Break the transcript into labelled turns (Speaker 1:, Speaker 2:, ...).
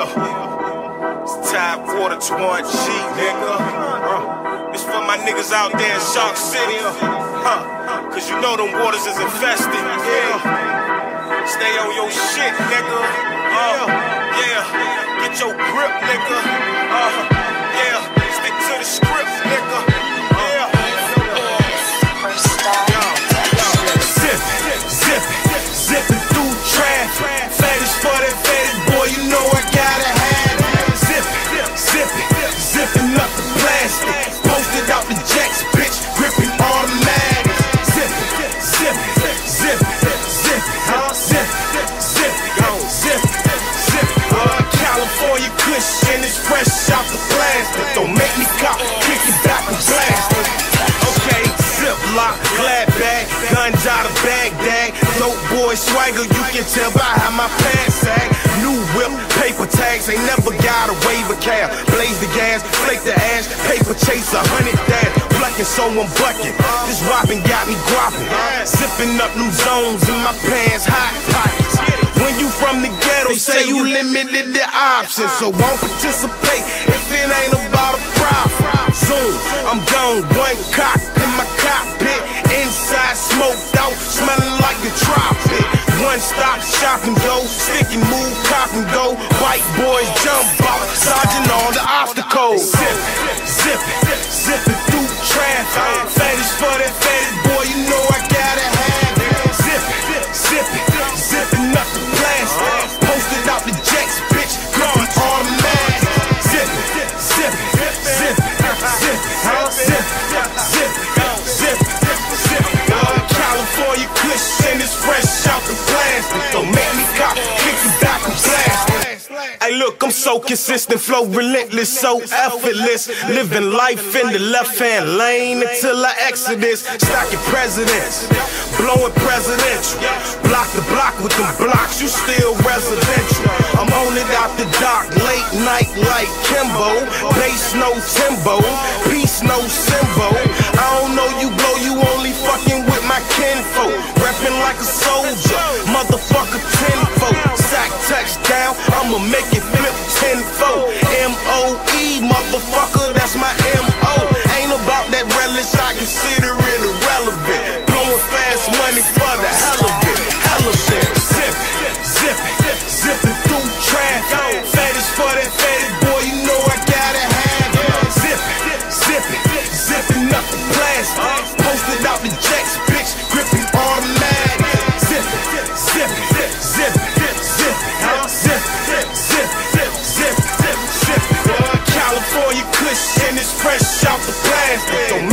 Speaker 1: Yeah, it's Tide Water 2G, nigga. It's for my niggas out there in Shark City, cause you know them waters is infested, yeah. Stay on your shit, nigga, yeah. Get your grip, nigga, yeah. Stick to the script, nigga, yeah. Zipping through traffic, fetish for that fetish, boy, you know I gotta have it. Zipping up the plastic, posted out the jacks, bitch, gripping automatic. California cushion is fresh out the plastic. Don't make me cop, kick it back and blast it. Okay, Ziploc, glad bag, guns out of Baghdad. Dope boy swagger, you can tell by how my pants sag. New whip, paper tags, ain't never got a waiver cab. Blaze the gas, flake the ash, paper chase 100 dash. Plucking so I'm bucking, this whopping got me guapping. Zipping up new zones in my pants, hot pockets. When you from the ghetto, say you limited the options, so won't participate if it ain't about a profit. Soon, I'm gone, one cock in my cockpit, inside smoked out, smelling like a tropic. One stop shop and go, stick and move, cock and go. White boys jump out, dodging all the obstacles. Zipping through traffic, fetish for that fetish, boy, you know I gotta have it. Zipping up the plastic, posted out the jacks, bitch, gripping automatic. California cushion is fresh out the plastic. Don't make me cop, kick it back and blast it. Hey look, I'm so consistent, flow relentless, so effortless. Living life in the left-hand lane until I exodus. Stacking presidents, blowing presidential. Block the block with them blocks, you still residential. I'm on it out the dock, late night like Kimbo. Bass no Timbo, peace no symbol. I don't know you blow, you only fucking with my kinfolk. Reppin' like a soldier, motherfucker tenfold. Sack touchdown, I'ma make it flip tenfold. M.O.E. motherfucker, that's my M.O. Ain't about that relish, I consider it irrelevant. Blowing fast money for the hell of it, hell of it. Zipping through traffic, fetish for that fetish, boy, you know I gotta have it. Zipping up the plastic, posted out the jacks, bitch, gripping automatic. California cushion is fresh out the plastic. Don't